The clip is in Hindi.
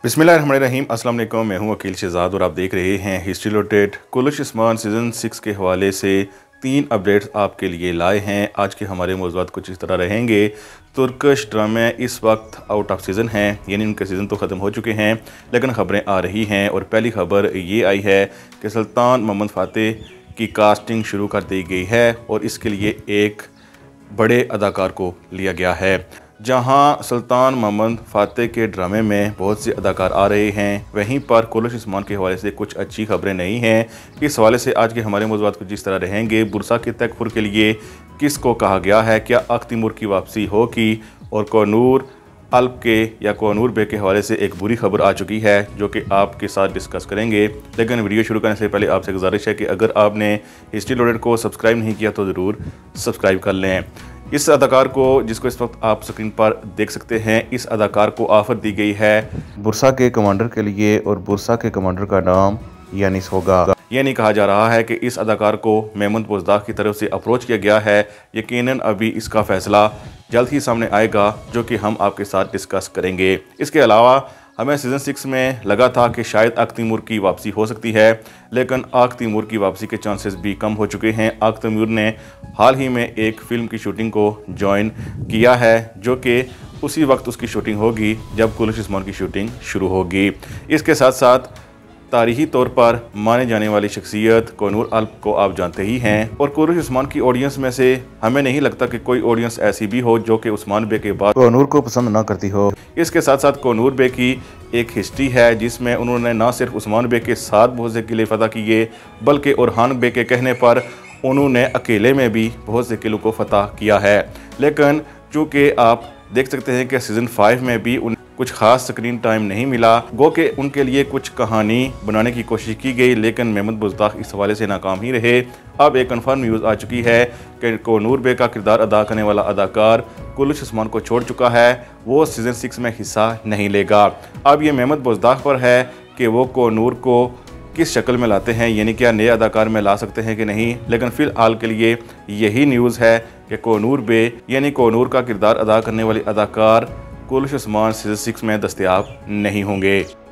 बिस्मिल्लाहिर्रहमानिर्रहीम। अस्सलाम वालेकुम। मैं हूं वकील शहजाद और आप देख रहे हैं history rotate. Kurulus Osman season 6 के हवाले से 3 अपडेट्स आपके लिए लाए हैं। आज के हमारे मौज़ूआत कुछ इस तरह रहेंगे। तुर्किश ड्रामे इस वक्त आउट ऑफ सीज़न हैं, यानी उनके सीज़न तो ख़त्म हो चुके हैं, लेकिन ख़बरें आ रही हैं। और पहली खबर ये आई है कि सुल्तान मोहम्मद फ़ातेह की कास्टिंग शुरू कर दी गई है और इसके लिए एक बड़े अदाकार को लिया गया है। जहां सुल्तान मोहम्मद फ़ातेह के ड्रामे में बहुत से अदाकार आ रहे हैं, वहीं पर कुलिश उस्मान के हवाले से कुछ अच्छी खबरें नहीं हैं। इस हवाले से आज के हमारे मौज़ूआत कुछ इस तरह रहेंगे। बुरसा के तकफुर के लिए किसको कहा गया है, क्या अख्त तैमूर की वापसी होगी, और कोनूर अल्प के या कोनूर बे के हवाले से एक बुरी खबर आ चुकी है जो कि आपके साथ डिस्कस करेंगे। लेकिन वीडियो शुरू करने से पहले आपसे गुजारिश है कि अगर आपने हिस्ट्री लोडेड को सब्सक्राइब नहीं किया तो ज़रूर सब्सक्राइब कर लें। इस अदाकार को, जिसको इस वक्त आप स्क्रीन पर देख सकते हैं, इस अदाकार को ऑफ़र दी गई है बुरसा के कमांडर के लिए, और बुरसा के कमांडर का नाम यानिस होगा। यानी कहा जा रहा है कि इस अदाकार को मेहमूद बुज़दाग की तरफ से अप्रोच किया गया है। यकीनन अभी इसका फ़ैसला जल्द ही सामने आएगा जो कि हम आपके साथ डिस्कस करेंगे। इसके अलावा हमें सीज़न 6 में लगा था कि शायद अख्त तैमूर की वापसी हो सकती है, लेकिन अख्त तैमूर की वापसी के चांसेस भी कम हो चुके हैं। अख्त तैमूर ने हाल ही में एक फ़िल्म की शूटिंग को ज्वाइन किया है जो कि उसी वक्त उसकी शूटिंग होगी जब कुलिश उस्मान की शूटिंग शुरू होगी। इसके साथ साथ तारीख़ी तौर पर माने जाने वाली शख्सियत कोनूर अल्प को आप जानते ही हैं, और कुलिश उस्मान की ऑडियंस में से हमें नहीं लगता कि कोई ऑडियंस ऐसी भी हो जो कि उस्मान बे के बाद कोनूर को पसंद ना करती हो। इसके साथ साथ कोनूर बे की एक हिस्ट्री है जिसमें उन्होंने ना सिर्फ उस्मान बे के साथ बहुत से किले फतह किए, बल्कि ओरहान बे के कहने पर उन्होंने अकेले में भी बहुत से किलों को फतह किया है। लेकिन चूँकि आप देख सकते हैं कि सीज़न 5 में भी कुछ ख़ास स्क्रीन टाइम नहीं मिला, गो कि उनके लिए कुछ कहानी बनाने की कोशिश की गई, लेकिन मेहमूद बुज़दाग इस हवाले से नाकाम ही रहे। अब एक कन्फर्म न्यूज़ आ चुकी है कि कोनूर बे का किरदार अदा करने वाला अदाकार कुलिश उस्मान को छोड़ चुका है, वो सीज़न 6 में हिस्सा नहीं लेगा। अब ये मेहमूद बुज़दाग पर है कि वो कोनूर को किस शक्ल में लाते हैं, यानी क्या नए अदाकार में ला सकते हैं कि नहीं। लेकिन फ़िलहाल के लिए यही न्यूज़ है कि कोनूर बे यानी कोनूर का किरदार अदा करने वाले अदाकार कुलिश उस्मान सीज़न 6 में दस्तयाब नहीं होंगे।